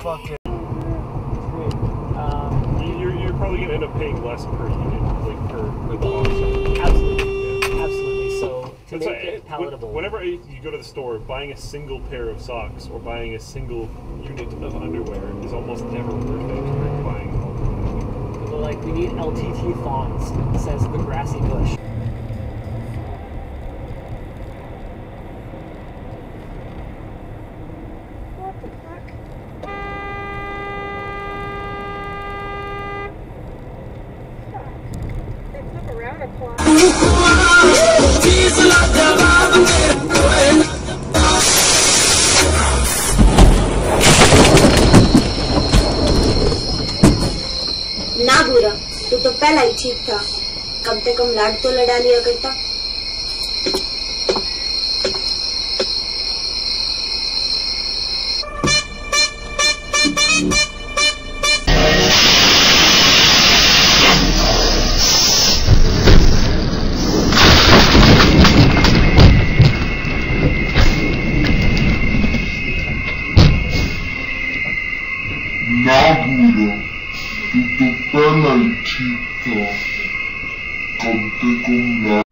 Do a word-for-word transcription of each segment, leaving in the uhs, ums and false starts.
fucking great. Um, you're, you're probably going to end up paying less per unit, like per, per the offset. Absolutely. Yeah. Absolutely. So to That's make like, it palatable. Whenever you go to the store, buying a single pair of socks or buying a single unit of underwear is almost never worth it compared to buying all of them. But like, we need L T T thongs, says the grassy bush. What the fuck? Fuck. They flip around a clock. ना बुरा, तू तो पहला ही ठीक था। कम से कम लाड तो लड़ा लिया करता। ना बुरा, तू तो पहला ही ठीक था। कम से कम लाड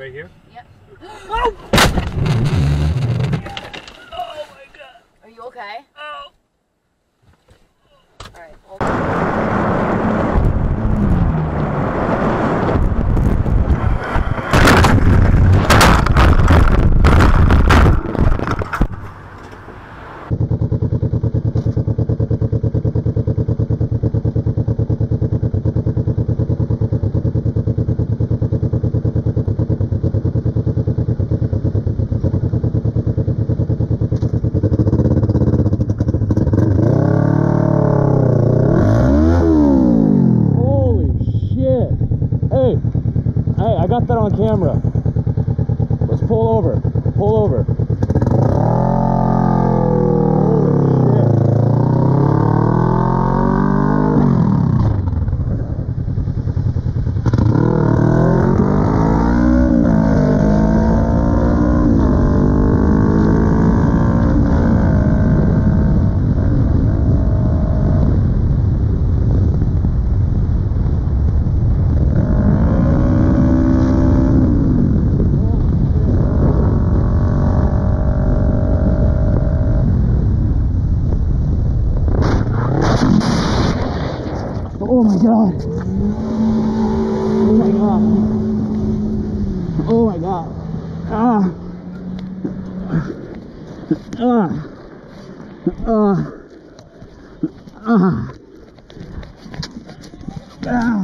Right here? Yep. Oh! Oh my god. Are you okay? Oh. Alright, hold on. Hey, I got that on camera. Let's pull over. Pull over. Oh my god. Oh my god. Oh my god. Ah. Ah. Ah. Ah. Ah.